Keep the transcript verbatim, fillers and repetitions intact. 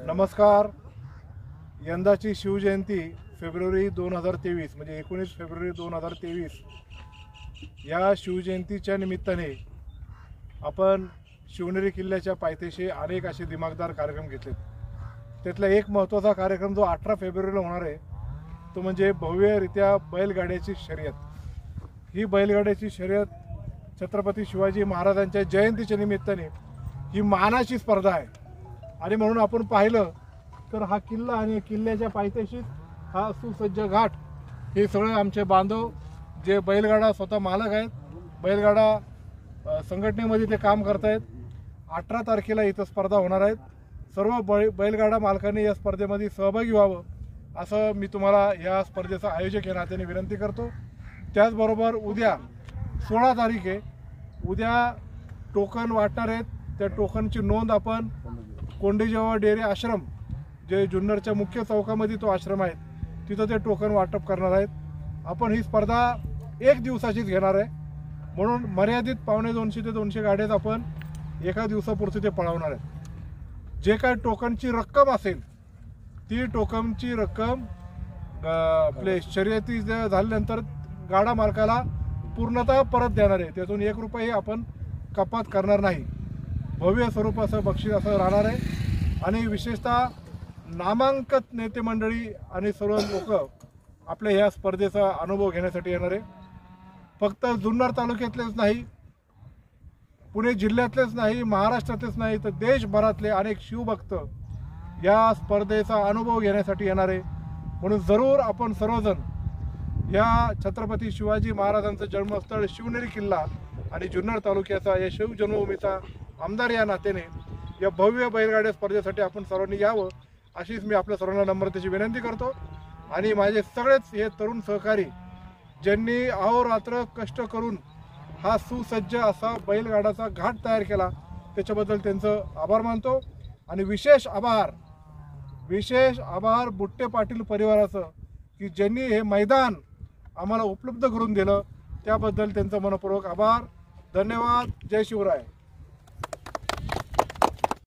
नमस्कार. यंदाची शिवजयंती फेब्रुवारी दोन हजार तेवीस म्हणजे एकोणीस फेब्रुवारी दोन हजार तेवीस या शिवजयंतीच्या निमित्ताने आपण शिवनेरी किल्ल्याच्या पायथ्याशी अनेक असे दिमागदार कार्यक्रम घेतले. त्यातला एक महत्त्वाचा कार्यक्रम जो अठरा फेब्रुवारीला होणार आहे तो म्हणजे भव्यरित्या बैलगाड्याची शर्यत. ही बैलगाड्याची शर्यत छत्रपती शिवाजी महाराजांच्या जयंतीच्या निमित्ताने ही मानाची स्पर्धा आहे. आणि म्हणून आपण पाहिलं तर हा किल्ला आणि किल्ल्याच्या पायथ्याशी हा सुसज्ज घाट हे सगळे आमचे बांधव जे बैलगाडा स्वतः मालक आहेत, बैलगाडा संघटनेमध्ये ते काम करत आहेत. अठरा तारखेला इथं स्पर्धा होणार आहेत. सर्व बै बैलगाडा मालकांनी या स्पर्धेमध्ये सहभागी व्हावं असं मी तुम्हाला या स्पर्धेचा आयोजक या नात्याने विनंती करतो. त्याचबरोबर उद्या सोळा तारीख आहे. उद्या टोकन वाटणार आहेत. त्या टोकनची नोंद आपण कोंडेजेवा डेअरी आश्रम जे जुन्नरच्या मुख्य चौकामध्ये तो आश्रम आहे तिथं ते टोकन वाटप करणार आहेत. आपण ही स्पर्धा एक दिवसाचीच घेणार आहे म्हणून मर्यादित पावणे दोनशे ते दोनशे गाड्यात आपण एका दिवसापुरते ते पळवणार आहेत. जे काय टोकनची रक्कम असेल ती टोकनची रक्कम आपले शर्यती झाल्यानंतर गाडा मालकाला पूर्णतः परत देणार आहे. त्यातून एक रुपये आपण कपात करणार नाही. भव्य स्वरूपाचं बक्षीस असं राहणार आहे. आणि विशेषतः नामांकित नेते मंडळी आणि सर्व लोक आपल्या ह्या स्पर्धेचा अनुभव घेण्यासाठी येणार आहे. फक्त जुन्नर तालुक्यातलेच नाही, पुणे जिल्ह्यातलेच नाही, महाराष्ट्रातलेच नाही तर देशभरातले अनेक शिवभक्त या स्पर्धेचा अनुभव घेण्यासाठी येणार आहे. म्हणून जरूर आपण सर्वजण या छत्रपती शिवाजी महाराजांचं जन्मस्थळ शिवनेरी किल्ला आणि जुन्नर तालुक्याचा या शिवजन्मभूमीचा आमदार या नात्याने या भव्य बैलगाड्या स्पर्धेसाठी आपण सर्वांनी यावं अशीच मी आपल्या सर्वांना नम्रतेची विनंती करतो. आणि माझे सगळेच हे तरुण सहकारी ज्यांनी अहोरात्र कष्ट करून हा सुसज्ज असा बैलगाडाचा घाट तयार केला त्याच्याबद्दल त्यांचं आभार मानतो. आणि विशेष आभार विशेष आभार बुट्टे पाटील परिवाराचं की ज्यांनी हे मैदान आम्हाला उपलब्ध करून दिलं त्याबद्दल त्यांचं मनपूर्वक आभार. धन्यवाद. जय शिवराय.